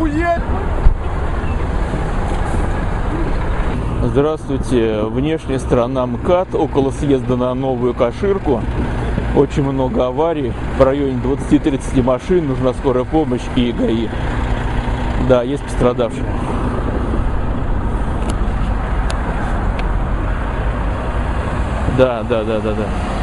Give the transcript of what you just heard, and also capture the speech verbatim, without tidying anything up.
охуеть! Здравствуйте, внешняя сторона МКАД, около съезда на Новую Каширку. Очень много аварий, в районе двадцати-тридцати машин, нужна скорая помощь и ГАИ. Да, есть пострадавшие. Да, да, да, да, да.